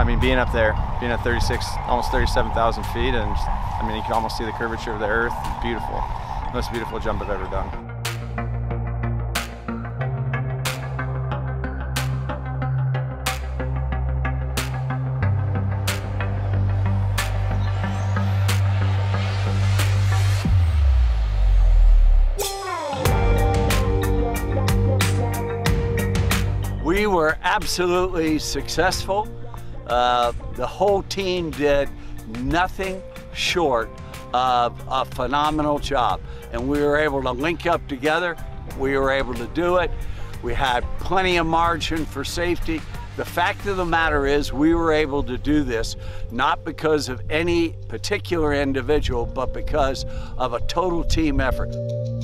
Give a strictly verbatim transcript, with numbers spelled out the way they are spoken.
mean, being up there, being at thirty-six, almost thirty-seven thousand feet, and just, I mean, you can almost see the curvature of the earth. It's beautiful. Most beautiful jump I've ever done. We were absolutely successful. Uh, the whole team did nothing short of a phenomenal job. And we were able to link up together. We were able to do it. We had plenty of margin for safety. The fact of the matter is we were able to do this not because of any particular individual, but because of a total team effort.